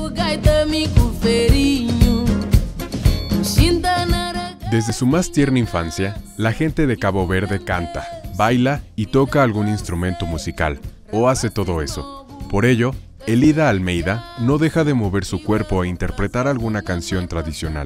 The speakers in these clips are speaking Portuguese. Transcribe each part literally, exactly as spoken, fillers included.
Desde su más tierna infancia, la gente de Cabo Verde canta, baila y toca algún instrumento musical, o hace todo eso. Por ello, Elida Almeida no deja de mover su cuerpo e interpretar alguna canción tradicional.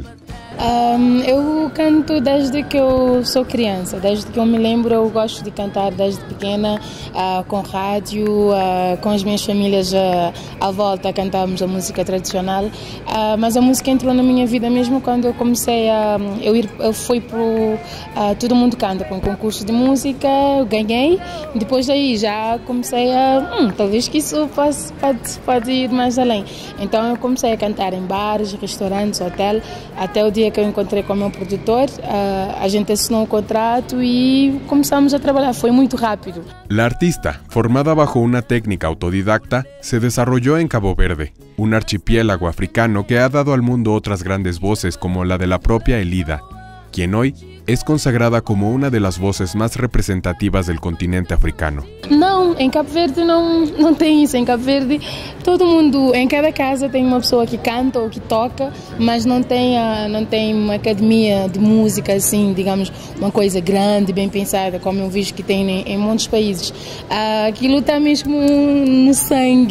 Um, eu canto desde que eu sou criança, desde que eu me lembro eu gosto de cantar desde pequena, uh, com rádio, uh, com as minhas famílias uh, à volta cantávamos a música tradicional, uh, mas a música entrou na minha vida mesmo quando eu comecei a eu ir, eu fui para uh, Todo Mundo Canta, para um concurso de música, eu ganhei, depois daí já comecei a, hum, talvez que isso pode, pode, pode ir mais além, então eu comecei a cantar em bares, restaurantes, hotel, até o dia que eu encontrei com o meu produtor, a gente assinou um contrato e começamos a trabalhar, foi muito rápido. La artista, formada bajo una técnica autodidacta, se desarrolló en Cabo Verde, un archipiélago africano que ha dado al mundo otras grandes voces como la de la propia Elida, quien hoy es consagrada como una de las voces más representativas del continente africano. Não, em Cabo Verde não, não tem isso. Em Cabo Verde, todo mundo, em cada casa tem uma pessoa que canta ou que toca, mas não tem, a, não tem uma academia de música assim, digamos, uma coisa grande, bem pensada, como eu vejo que tem em, em muitos países. Aquilo está mesmo no sangue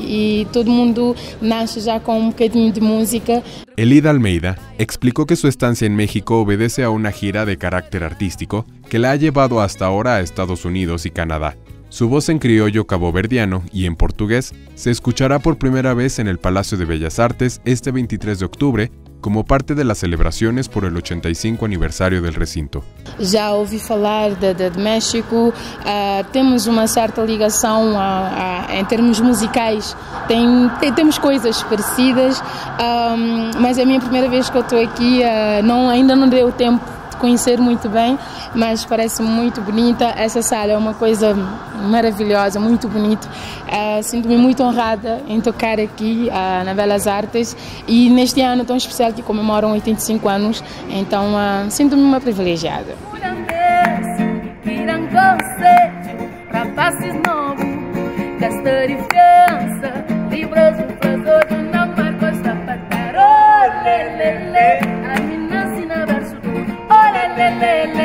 e todo mundo nasce já com um bocadinho de música. Elida Almeida explicó que su estancia en México obedece a una gira de carácter artístico que la ha llevado hasta ahora a Estados Unidos y Canadá. Su voz en criollo caboverdiano y en portugués se escuchará por primera vez en el Palacio de Bellas Artes este veintitrés de octubre como parte de las celebraciones por el ochenta y cinco aniversario del recinto. Já ouvi falar de, de, de México, uh, temos uma certa ligação a, a, em termos musicais, tem, tem, temos coisas parecidas, um, mas é a minha primeira vez que eu estou aqui, uh, não, ainda não deu tempo de conhecer muito bem, mas parece muito bonita. Essa sala é uma coisa maravilhosa, muito bonita. Uh, Sinto-me muito honrada em tocar aqui uh, na Belas Artes e neste ano tão especial que comemoram oitenta e cinco anos, então uh, sinto-me uma privilegiada. Rapazes novos, gastar e fiança, libras, professor de não marcos sapatar, olé, lé, lé, a mina sina verso, olé, lé, lé, lé.